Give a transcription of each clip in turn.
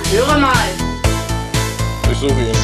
Höre mal! Ich suche ihn.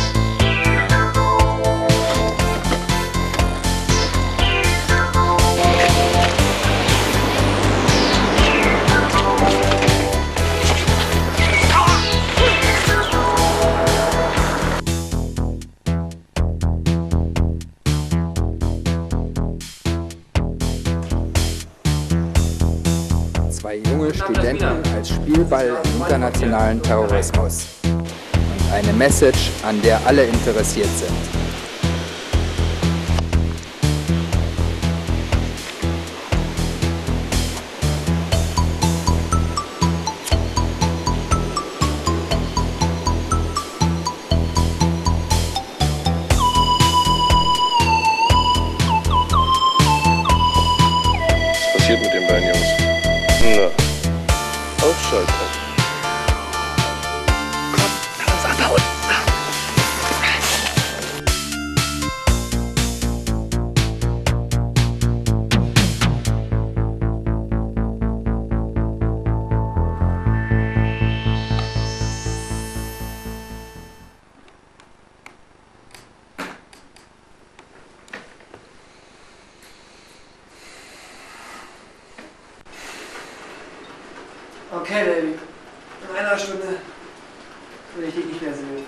2 junge Studenten als Spielball im internationalen Terrorismus. Und eine Message, an der alle interessiert sind. Was passiert mit den beiden Jungs? Na, ausschalten. Komm, lass uns abhauen. Okay, Baby. In einer Stunde will ich dich nicht mehr sehen.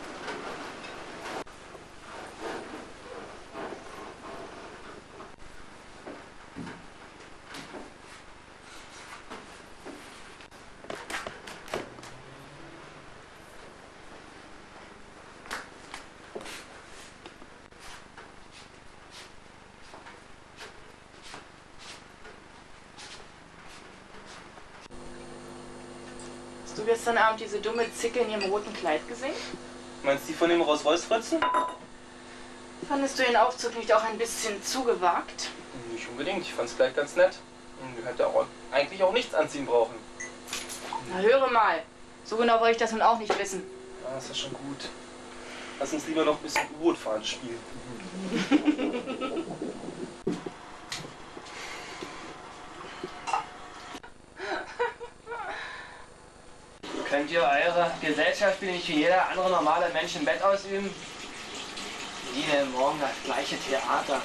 Hast du gestern Abend diese dumme Zicke in ihrem roten Kleid gesehen? Meinst du die von dem Rolls-Royce-Fritzen? Fandest du den Aufzug nicht auch ein bisschen zu gewagt? Nicht unbedingt, ich fand's gleich ganz nett. Und du hätte auch eigentlich auch nichts anziehen brauchen. Na höre mal, so genau wollte ich das nun auch nicht wissen. Ja, das ist schon gut. Lass uns lieber noch ein bisschen U-Boot fahren spielen. Könnt ihr eure Gesellschaft nicht wie jeder andere normale Mensch im Bett ausüben? Jeden Morgen das gleiche Theater.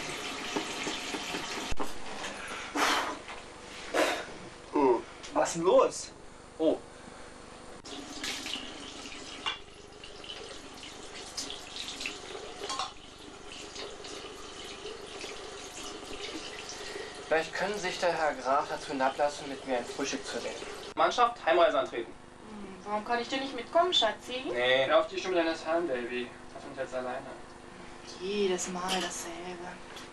Was ist denn los? Oh. Vielleicht können sich der Herr Graf dazu hinablassen, mit mir ein Frühstück zu nehmen. Mannschaft, Heimreise antreten. Warum kann ich denn nicht mitkommen, Schatzi? Nee. Hör auf die Stimme deines Herrn, Baby. Lass uns jetzt alleine. Jedes Mal dasselbe.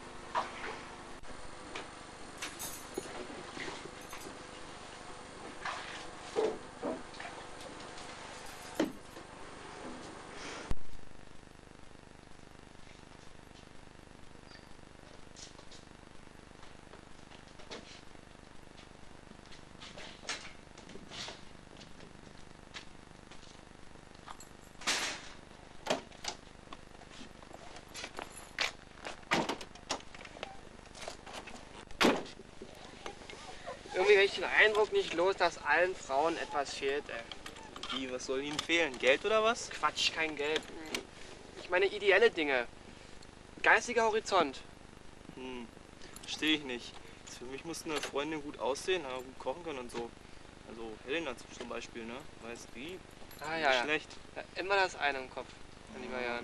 Irgendwie habe ich den Eindruck nicht los, dass allen Frauen etwas fehlt. Wie, was soll ihnen fehlen? Geld oder was? Quatsch, kein Geld. Ich meine ideelle Dinge. Geistiger Horizont. Verstehe ich nicht. Für mich muss eine Freundin gut aussehen, aber gut kochen können und so. Also Helena zum Beispiel, ne? Weißt wie? Ah ja, ja. Schlecht. Ja, immer das eine im Kopf, mein lieber Jan.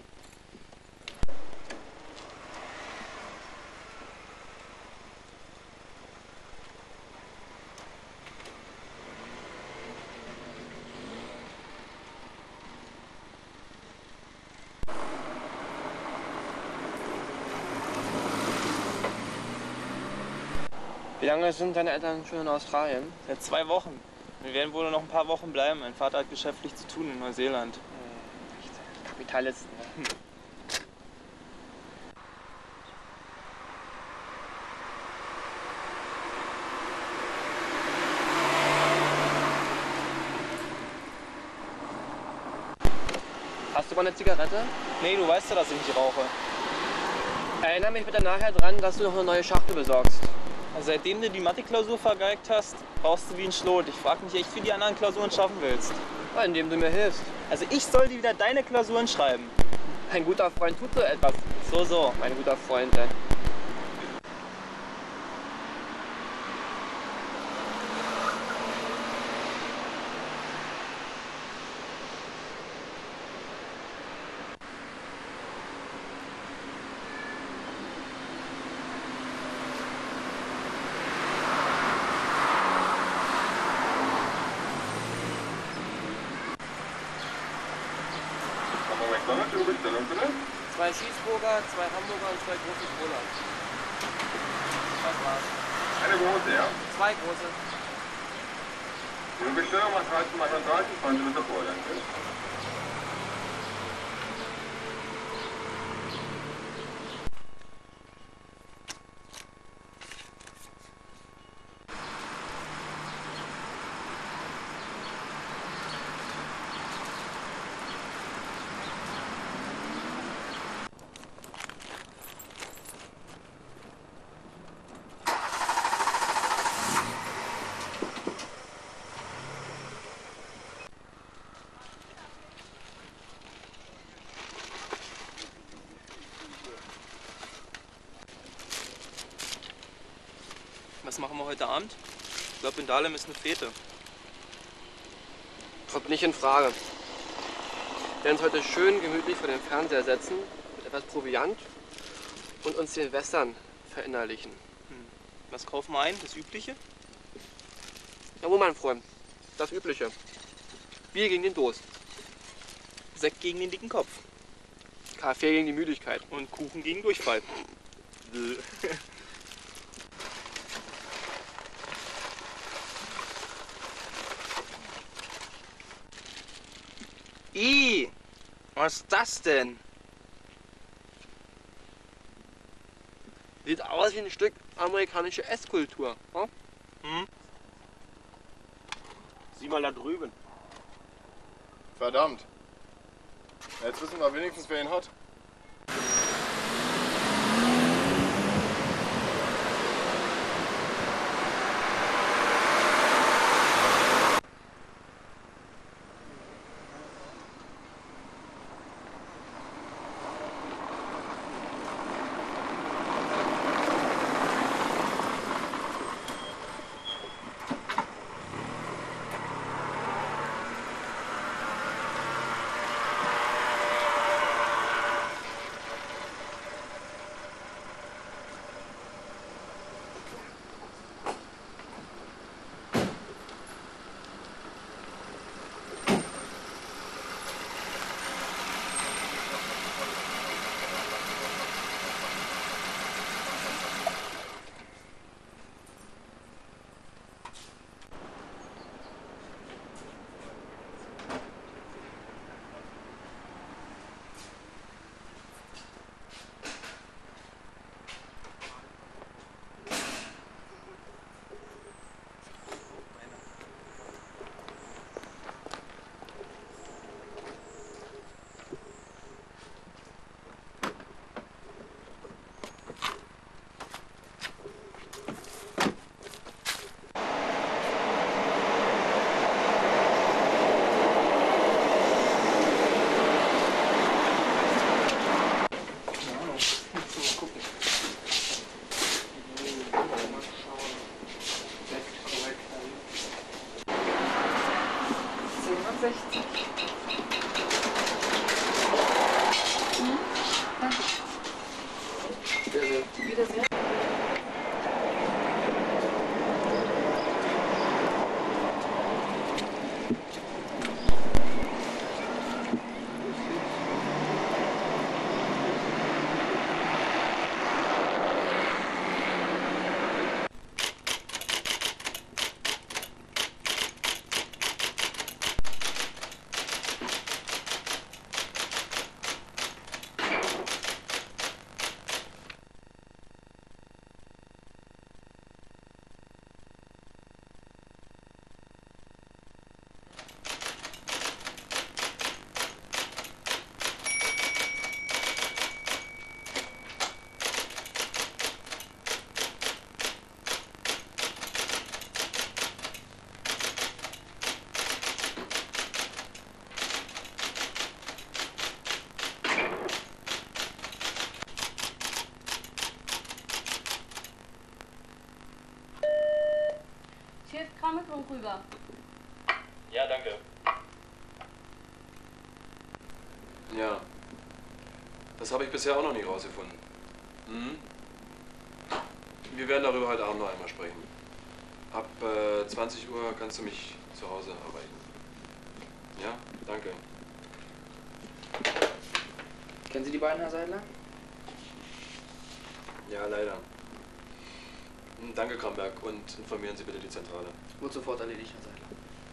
Wie lange sind deine Eltern schon in Australien? Seit 2 Wochen. Wir werden wohl noch ein paar Wochen bleiben. Mein Vater hat geschäftlich zu tun in Neuseeland. Echt, Kapitalisten. Ne? Hast du mal eine Zigarette? Nee, du weißt ja, dass ich nicht rauche. Erinnere mich bitte nachher dran, dass du noch eine neue Schachtel besorgst. Seitdem du die Mathe-Klausur vergeigt hast, brauchst du wie ein Schlot. Ich frage mich echt, wie die anderen Klausuren schaffen willst. Indem du mir hilfst. Also ich soll dir wieder deine Klausuren schreiben. Ein guter Freund tut so etwas. So. Mein guter Freund, ey. Zwei Cheeseburger, zwei Hamburger und zwei große Cola. Das war's. Eine große, ja? Zwei große. Die Bestellung macht 13 mal 30, fahren Sie bitte vor, danke. Was machen wir heute Abend? Ich glaube, in Dahlem ist eine Fete. Kommt nicht in Frage. Wir werden uns heute schön gemütlich vor den Fernseher setzen, mit etwas Proviant und uns den Western verinnerlichen. Was kaufen wir ein? Das Übliche? Ja, wo mein Freund? Das Übliche. Bier gegen den Durst. Sekt gegen den dicken Kopf. Kaffee gegen die Müdigkeit. Und Kuchen gegen Durchfall. Was ist das denn? Sieht aus wie ein Stück amerikanische Esskultur. Hm? Sieh mal da drüben. Verdammt. Jetzt wissen wir wenigstens, wer ihn hat. Guck rüber. Ja, danke. Ja. Das habe ich bisher auch noch nie rausgefunden. Mhm. Wir werden darüber heute Abend noch einmal sprechen. Ab 20 Uhr kannst du mich zu Hause erreichen. Ja, danke. Kennen Sie die beiden, Herr Seidler? Ja, leider. Danke, Kramberg, und informieren Sie bitte die Zentrale. Wird sofort erledigt, Herr Seidler.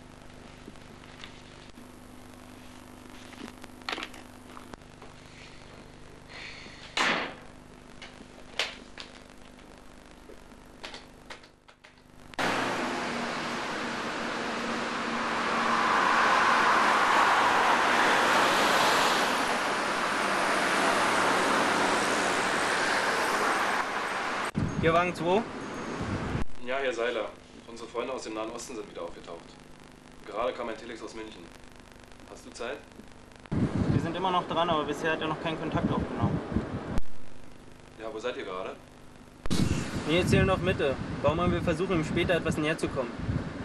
Hier Wagen 2. Ja, Herr Seiler. Unsere Freunde aus dem Nahen Osten sind wieder aufgetaucht. Gerade kam ein Telex aus München. Hast du Zeit? Wir sind immer noch dran, aber bisher hat er noch keinen Kontakt aufgenommen. Ja, wo seid ihr gerade? Nee, jetzt hier noch Mitte. Baumann will versuchen, ihm später etwas näher zu kommen.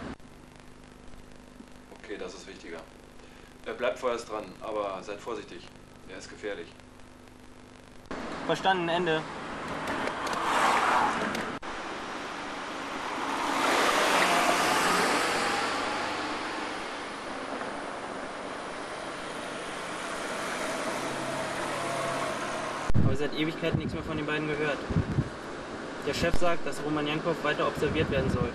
Okay, das ist wichtiger. Bleibt vorerst dran, aber seid vorsichtig. Er ist gefährlich. Verstanden, Ende. Aber seit Ewigkeiten nichts mehr von den beiden gehört. Der Chef sagt, dass Romanenkow weiter observiert werden soll.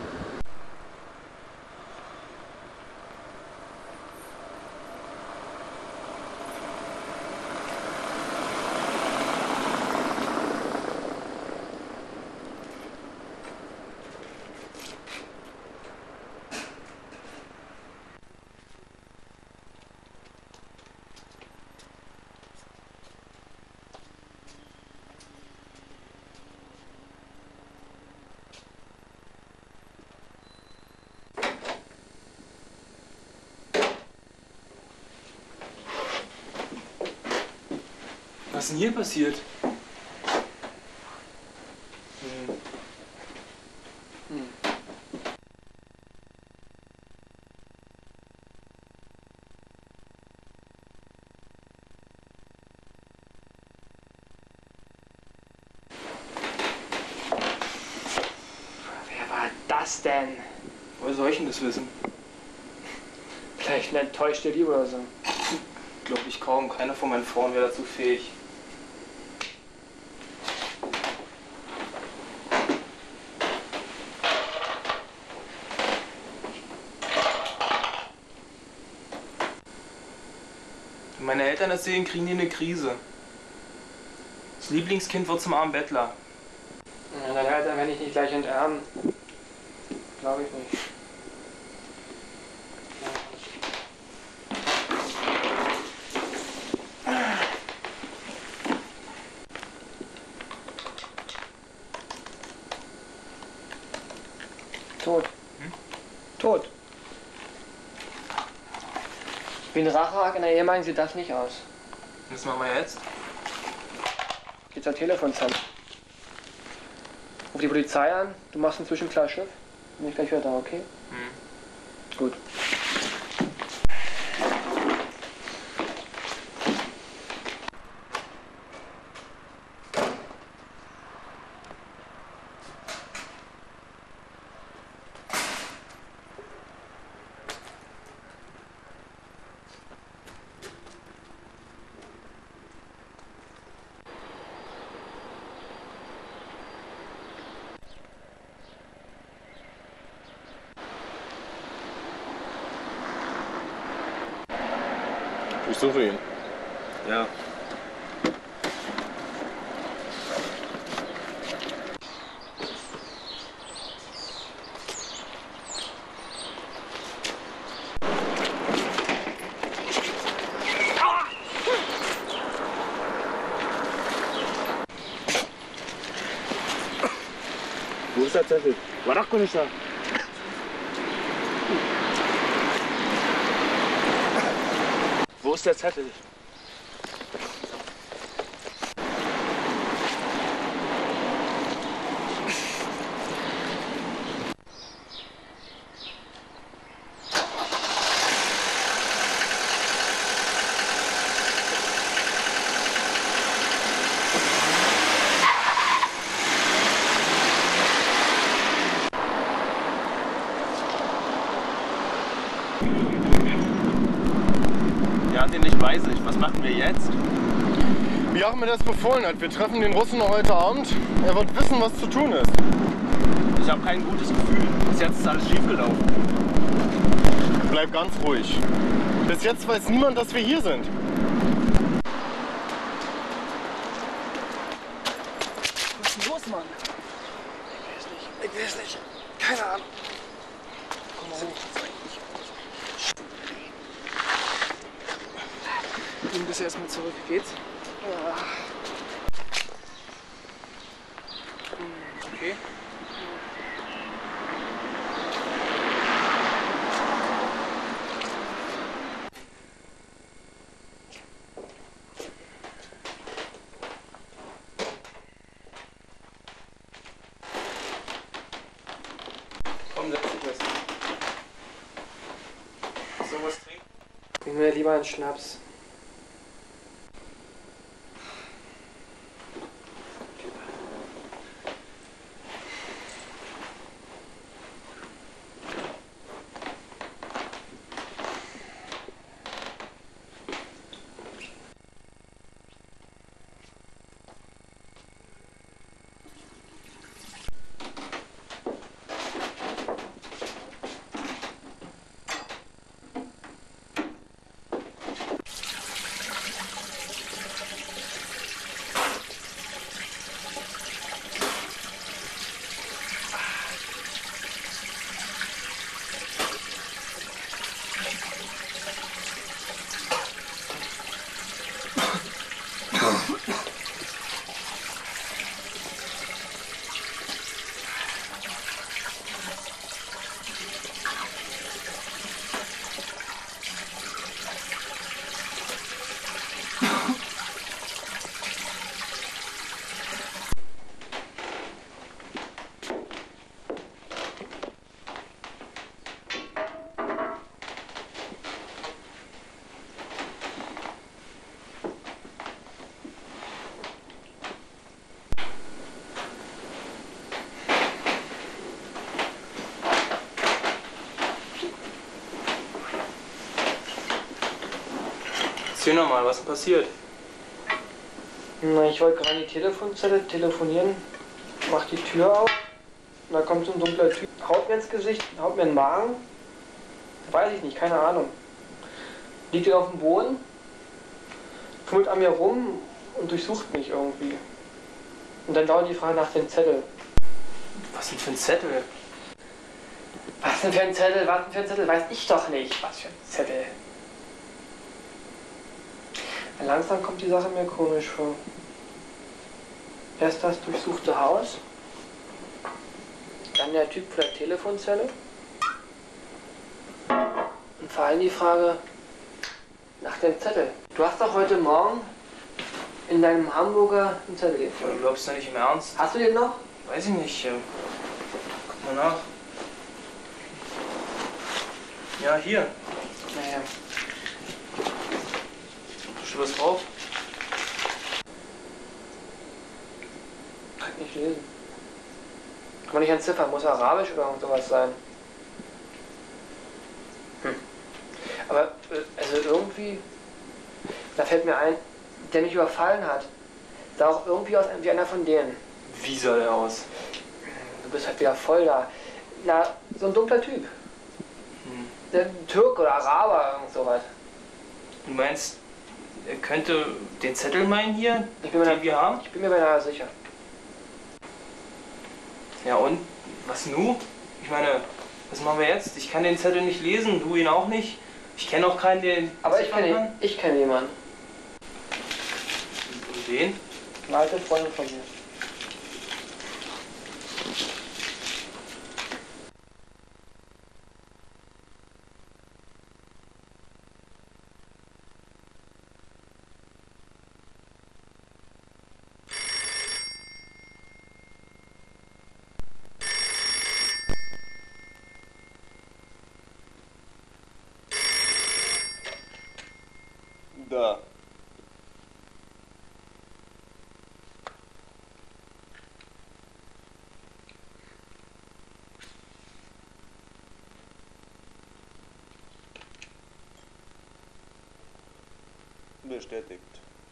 Was ist denn hier passiert? Wer war das denn? Woher soll ich denn das wissen? Vielleicht eine enttäuschte Liebe oder so. Glaube ich kaum. Keiner von meinen Frauen wäre dazu fähig. Wenn meine Eltern das sehen, kriegen die eine Krise. Das Lieblingskind wird zum armen Bettler. Ja, deine Eltern werde ich nicht gleich enterben. Glaube ich nicht. Tot. Tot. Wie ein Racheakt in der Ehe sieht das nicht aus. Was machen wir jetzt? Geht zur Telefonzelle. Ruf die Polizei an, du machst inzwischen klar Schiff. Bin ich gleich wieder da, okay? Gut. Ich suche ihn. Ja. Wo ist der Zettel? War doch gar nicht da. Wo ist der Zettel? nicht weiß ich. Was machen wir jetzt? Wie Ahmed das befohlen hat, wir treffen den Russen noch heute Abend. Er wird wissen, was zu tun ist. Ich habe kein gutes Gefühl. Bis jetzt ist alles schief gelaufen. Bleib ganz ruhig. Bis jetzt weiß niemand, dass wir hier sind. Was ist denn los, Mann? Ich weiß nicht. Keine Ahnung. Komm mal hoch. Gehen bis erstmal zurück. Geht's? Ja. Okay. Komm, setz dich was. So was trinken? Bring mir lieber einen Schnaps. Erzähl nochmal, was ist passiert? Na, ich wollte gerade die Telefonzelle telefonieren, mach die Tür auf, und da kommt so ein dunkler Typ, haut mir ins Gesicht, haut mir in den Magen. Weiß ich nicht, keine Ahnung. Liegt er auf dem Boden, fummelt an mir rum und durchsucht mich irgendwie. Und dann dauert die Frage nach dem Zettel. Was denn für ein Zettel? Was denn für ein Zettel? Was denn für ein Zettel? Weiß ich doch nicht. Was für ein Zettel? Langsam kommt die Sache mir komisch vor. Erst das durchsuchte Haus, dann der Typ vor der Telefonzelle und vor allem die Frage nach dem Zettel. Du hast doch heute Morgen in deinem Hamburger einen Zettel Ja, gefunden. du glaubst doch nicht im Ernst? Hast du den noch? Weiß ich nicht. Guck mal nach. Ja, hier. Naja. Steht was drauf? Kann ich nicht lesen. Kann man nicht entziffern, muss Arabisch oder irgend sowas sein. Aber also irgendwie, da fällt mir ein, der mich überfallen hat, sah auch irgendwie aus wie einer von denen. Wie sah der aus? Du bist halt wieder voll da. Na, so ein dunkler Typ. Der Türk oder Araber, irgend sowas. Du meinst, er könnte den Zettel meinen hier, Ich bin mir den wir haben? Ich bin mir beinahe sicher. Ja und? Was nu? Ich meine, was machen wir jetzt? Ich kann den Zettel nicht lesen, du ihn auch nicht. Ich kenne auch keinen, der ihn Aber beziffern kann. ich kenne jemanden. Und wen? Eine alte Freundin von mir. Da. Bestätigt.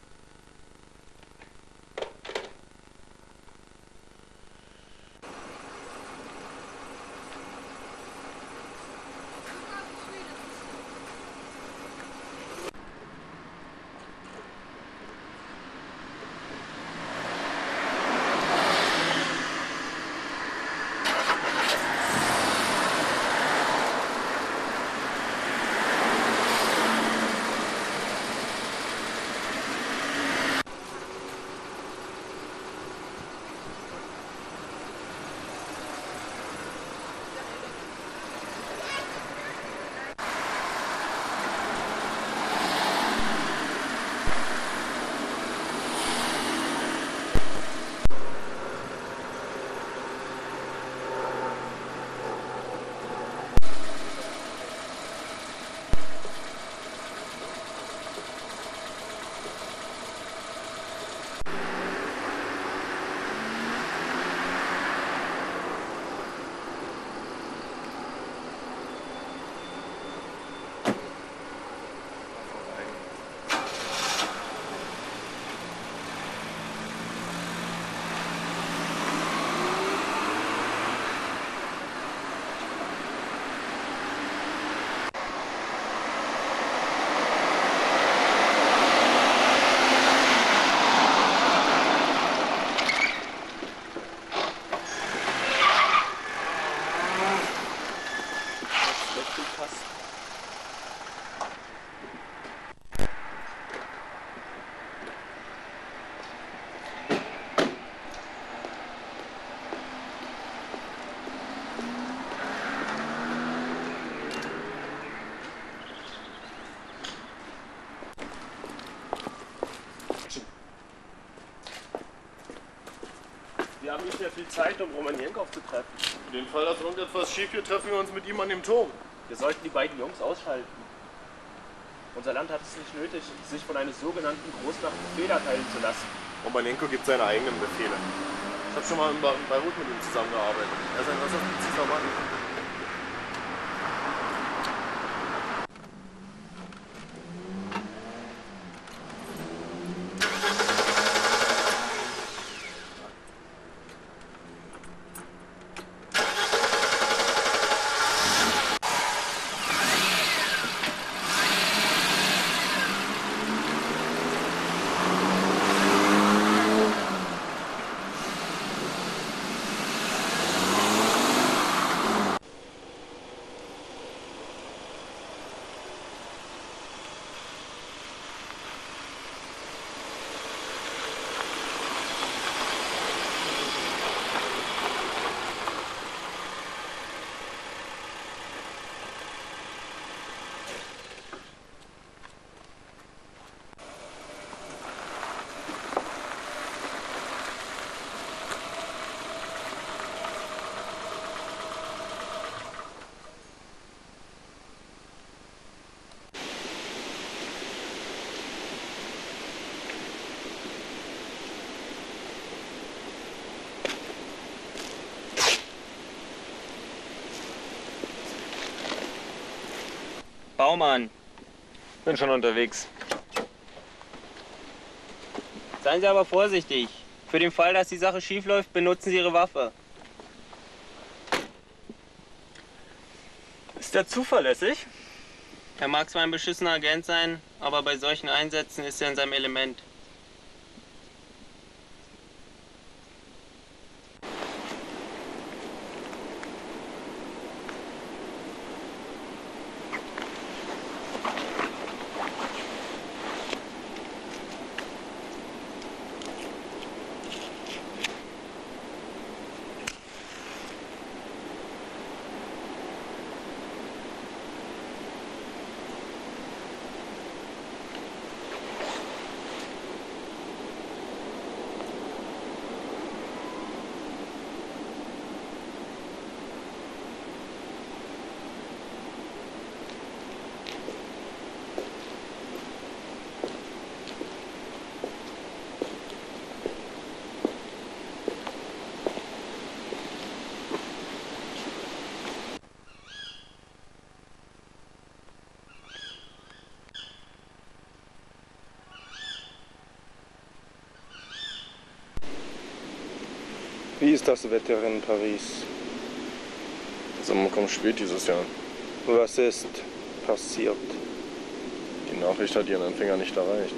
Wir haben nicht mehr viel Zeit, um Romanienko zu treffen. Für den Fall, dass irgendetwas schief geht, treffen wir uns mit ihm an dem Turm. Wir sollten die beiden Jungs ausschalten. Unser Land hat es nicht nötig, sich von einer sogenannten Großmacht Befehle erteilen zu lassen. Romanenko gibt seine eigenen Befehle. Ich habe schon mal in Beirut mit ihm zusammengearbeitet. Er ist ein äußerst präziser Mann. Baumann. Bin schon unterwegs. Seien Sie aber vorsichtig. Für den Fall, dass die Sache schief läuft, benutzen Sie Ihre Waffe. Ist der zuverlässig? Er mag zwar ein beschissener Agent sein, aber bei solchen Einsätzen ist er in seinem Element. Wie ist das Wetter in Paris? Der Sommer kommt spät dieses Jahr. Was ist passiert? Die Nachricht hat ihren Empfänger nicht erreicht.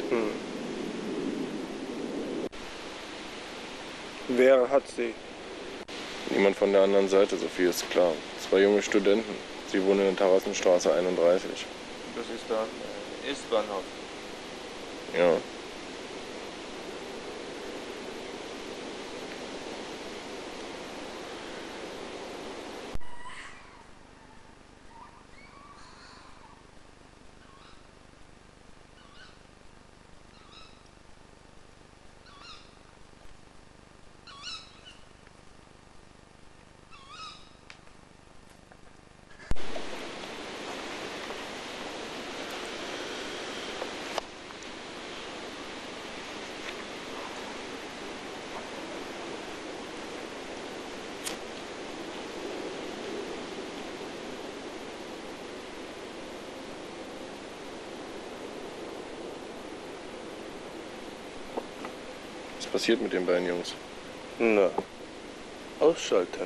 Wer hat sie? Niemand von der anderen Seite, so viel ist klar. 2 junge Studenten. Sie wohnen in der Terrassenstraße 31. Das ist der S-Bahnhof. Ja. Was passiert mit den beiden Jungs? Na, ausschalten.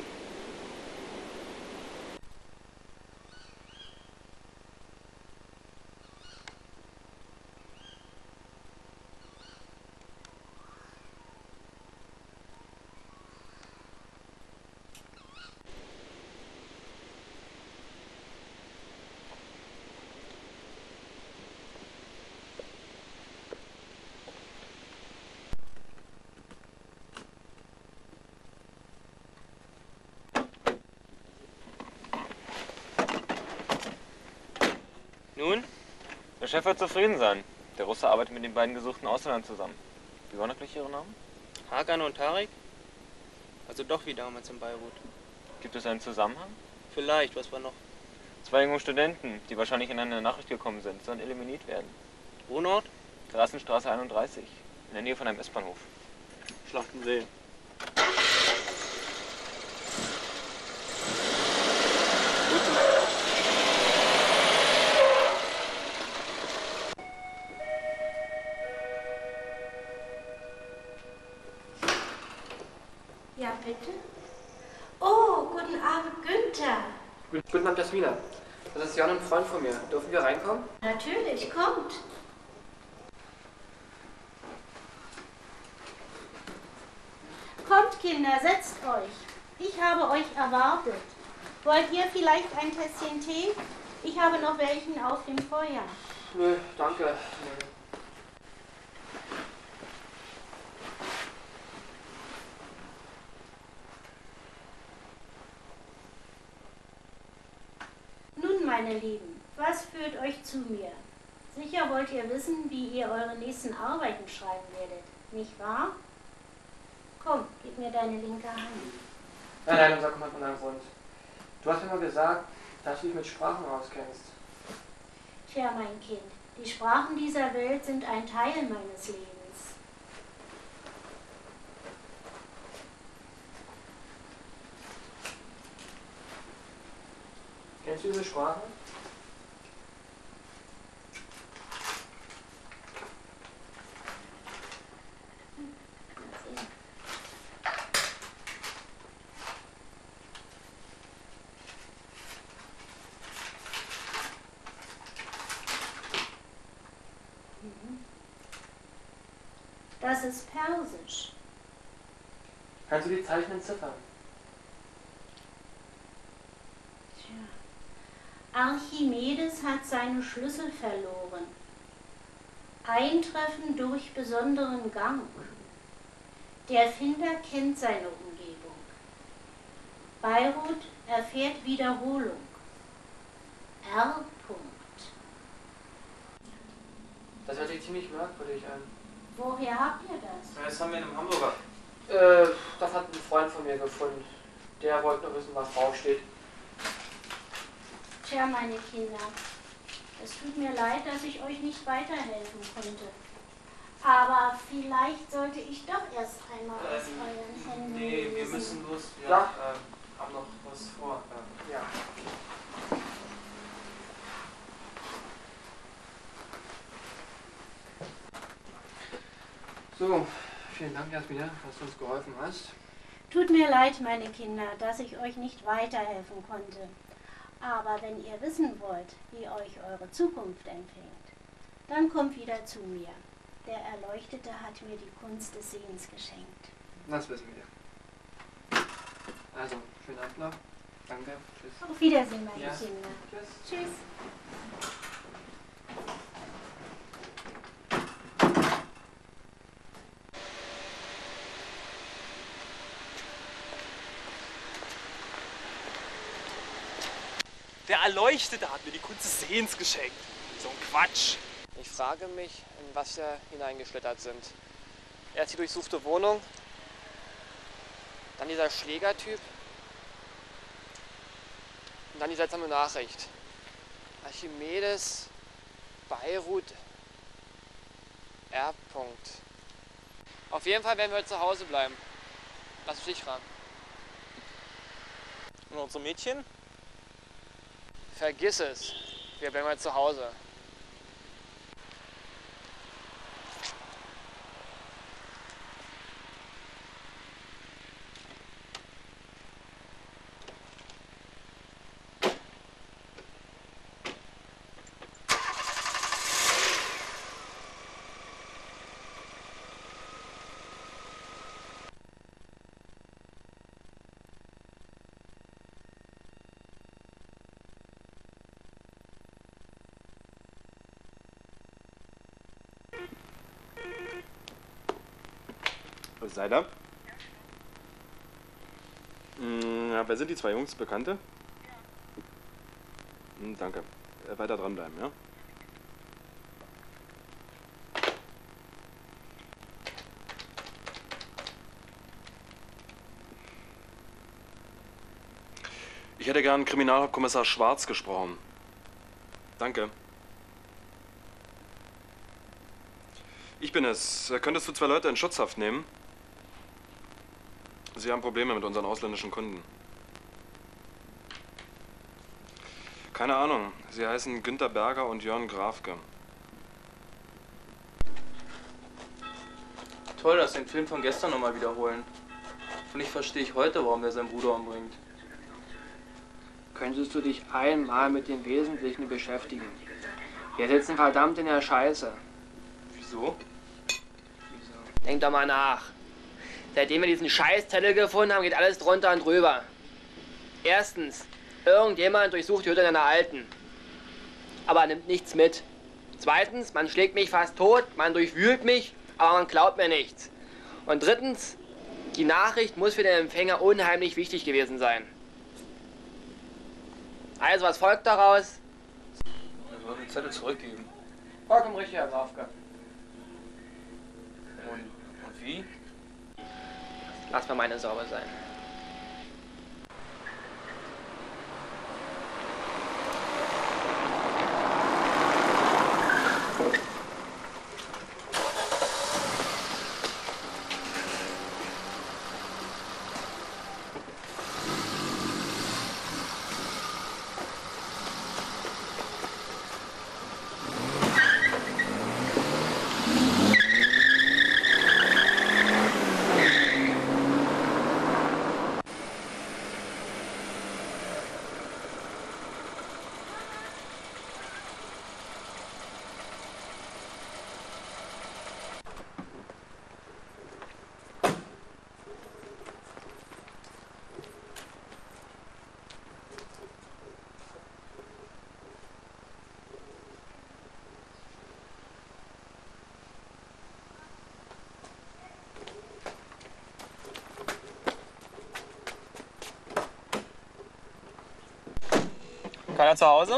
Nun, der Chef wird zufrieden sein. Der Russe arbeitet mit den beiden gesuchten Ausländern zusammen. Wie waren gleich ihre Namen? Hakan und Tarek? Also doch wie damals in Beirut. Gibt es einen Zusammenhang? Vielleicht, was war noch? 2 junge Studenten, die wahrscheinlich in eine Nachricht gekommen sind, sollen eliminiert werden. Wohnort? Terrassenstraße 31, in der Nähe von einem S-Bahnhof. Schlachtensee. Ja, bitte? Oh, guten Abend, Günther. Guten Abend, Jasmina. Das ist Jan, ein Freund von mir. Dürfen wir reinkommen? Natürlich, kommt. Kommt, Kinder, setzt euch. Ich habe euch erwartet. Wollt ihr vielleicht ein Tässchen Tee? Ich habe noch welchen auf dem Feuer. Nö, danke. Nun, meine Lieben, was führt euch zu mir? Sicher wollt ihr wissen, wie ihr eure nächsten Arbeiten schreiben werdet, nicht wahr? Komm, gib mir deine linke Hand. Nein, sag mal von deinem Freund. Du hast mir mal gesagt, dass du dich mit Sprachen auskennst. Tja, mein Kind, die Sprachen dieser Welt sind ein Teil meines Lebens. Kennst du diese Sprache? Das ist Persisch. Kannst du die Zeichen entziffern? Archimedes hat seine Schlüssel verloren. Eintreffen durch besonderen Gang. Der Finder kennt seine Umgebung. Beirut erfährt Wiederholung. R. Das hört sich ziemlich merkwürdig an. Woher habt ihr das? Das haben wir in einem Hamburger. Das hat ein Freund von mir gefunden. Der wollte nur wissen, was draufsteht. Tja, meine Kinder, es tut mir leid, dass ich euch nicht weiterhelfen konnte. Aber vielleicht sollte ich doch erst einmal aus euren Händen Nee, wir lesen. müssen los. Wir Ja. haben noch was vor. Ja. So, vielen Dank, Jasmina, dass du uns geholfen hast. Tut mir leid, meine Kinder, dass ich euch nicht weiterhelfen konnte. Aber wenn ihr wissen wollt, wie euch eure Zukunft empfängt, dann kommt wieder zu mir. Der Erleuchtete hat mir die Kunst des Sehens geschenkt. Das wissen wir. Also, schönen Abend noch. Danke. Tschüss. Auf Wiedersehen, meine Ja. Kinder. Tschüss. Tschüss. Der Erleuchtete hat mir die Kunst des Sehens geschenkt. So ein Quatsch. Ich frage mich, in was wir hineingeschlittert sind. Erst die durchsuchte Wohnung, dann dieser Schlägertyp und dann die seltsame Nachricht. Archimedes, Beirut, R. Auf jeden Fall werden wir heute zu Hause bleiben. Lass dich fragen. Und unsere Mädchen? Vergiss es. Wir bleiben heute zu Hause. Seid ihr? Ja, wer sind die zwei Jungs? Bekannte? Danke. Weiter dranbleiben, ja? Ich hätte gern Kriminalhauptkommissar Schwarz gesprochen. Danke. Ich bin es. Könntest du zwei Leute in Schutzhaft nehmen? Sie haben Probleme mit unseren ausländischen Kunden. Keine Ahnung. Sie heißen Günter Berger und Jörn Grafke. Toll, dass sie den Film von gestern nochmal wiederholen. Und ich verstehe heute, warum der seinen Bruder umbringt. Könntest du dich einmal mit dem Wesentlichen beschäftigen? Wir sitzen verdammt in der Scheiße. Wieso? Denk doch mal nach. Seitdem wir diesen Scheißzettel gefunden haben, geht alles drunter und drüber. Erstens, irgendjemand durchsucht die Hütte einer Alten. Aber nimmt nichts mit. Zweitens, man schlägt mich fast tot, man durchwühlt mich, aber man glaubt mir nichts. Und drittens, die Nachricht muss für den Empfänger unheimlich wichtig gewesen sein. Also, was folgt daraus? Wir wollen den Zettel zurückgeben. Vollkommen richtig, Herr Grafke. Und wie? Lass mal meine Sorge sein. Keiner zu Hause?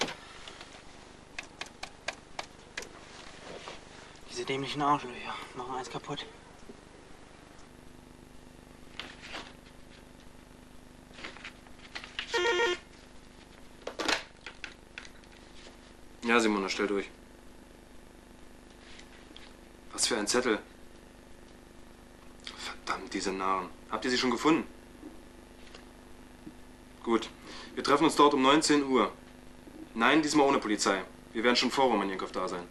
Diese dämlichen Arschlöcher machen alles kaputt. Ja, Simona, stell durch. Was für ein Zettel. Verdammt, diese Narren. Habt ihr sie schon gefunden? Gut. Wir treffen uns dort um 19 Uhr. Nein, diesmal ohne Polizei. Wir werden schon vor Romanenkow da sein.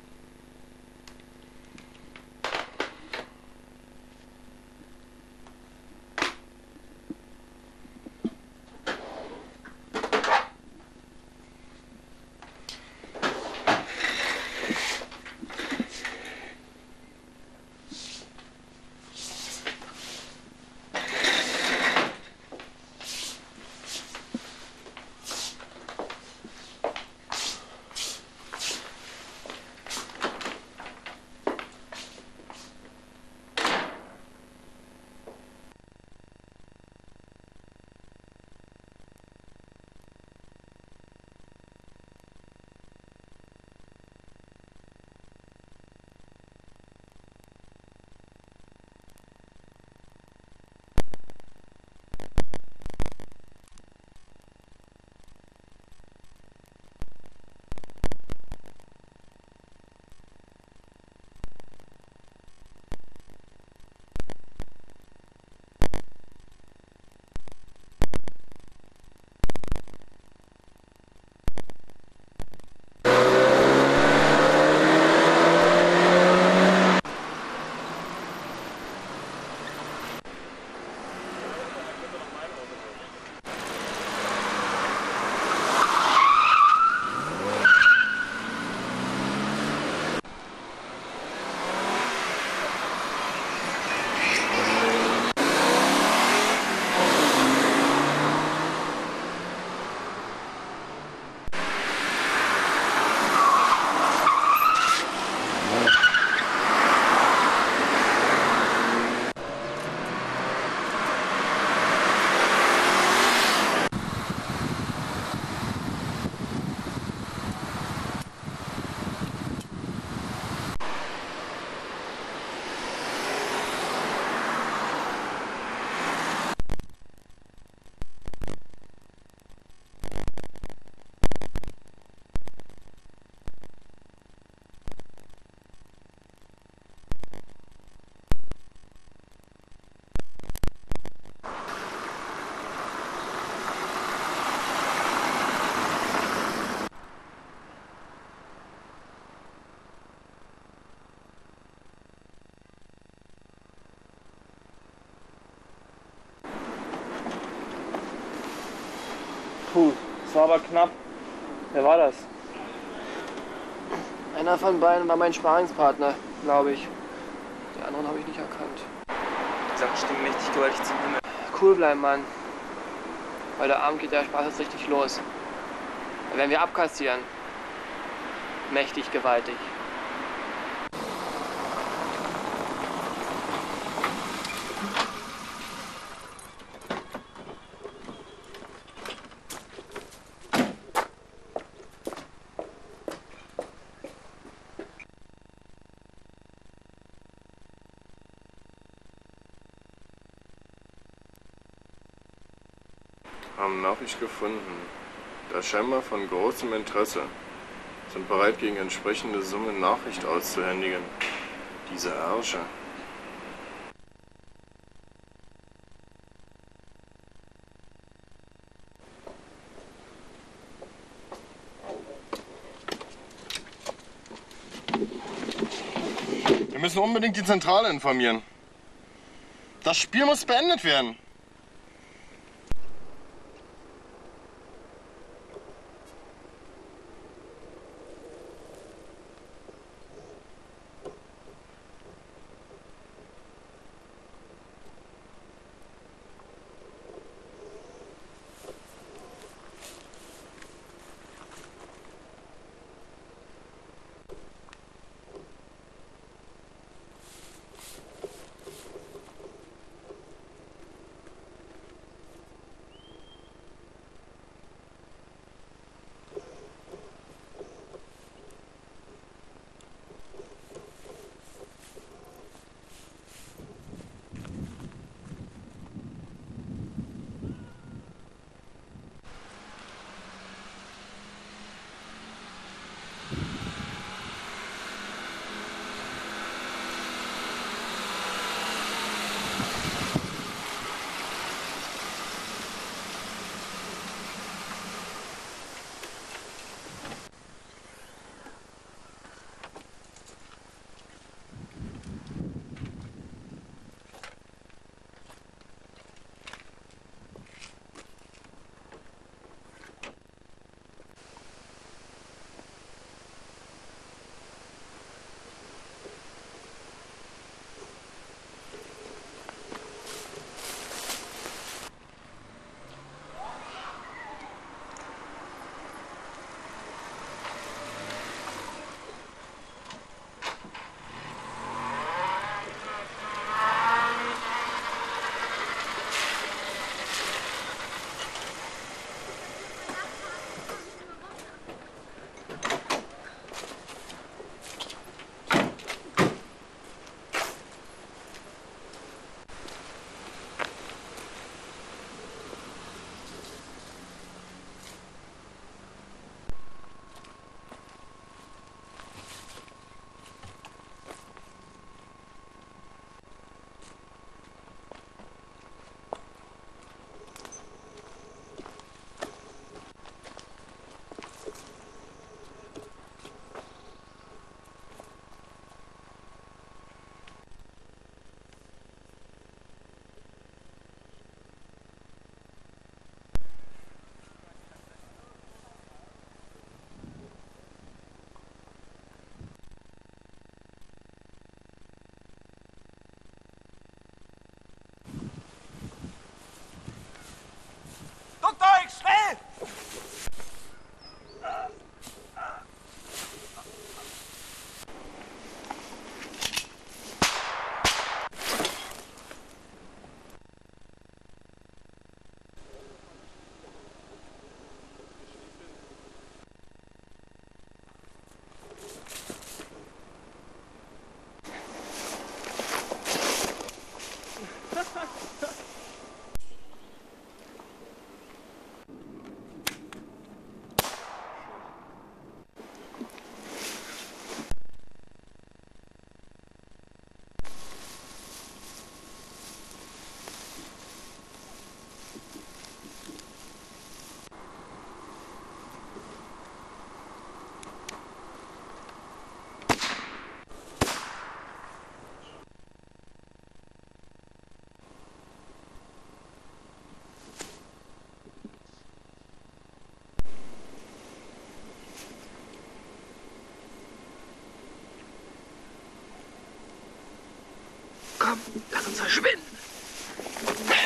war aber knapp. Wer war das? Einer von beiden war mein Sparingspartner, glaube ich. Die anderen habe ich nicht erkannt. Die Sachen stimmen mächtig gewaltig zum Himmel. Cool bleiben, Mann. Heute Abend geht der Spaß jetzt richtig los. Da werden wir abkassieren. Mächtig gewaltig. Haben Nachricht gefunden. Da scheinbar von großem Interesse. Sind bereit, gegen entsprechende Summen Nachricht auszuhändigen. Diese Ärsche. Wir müssen unbedingt die Zentrale informieren. Das Spiel muss beendet werden. Komm, lass uns verschwinden.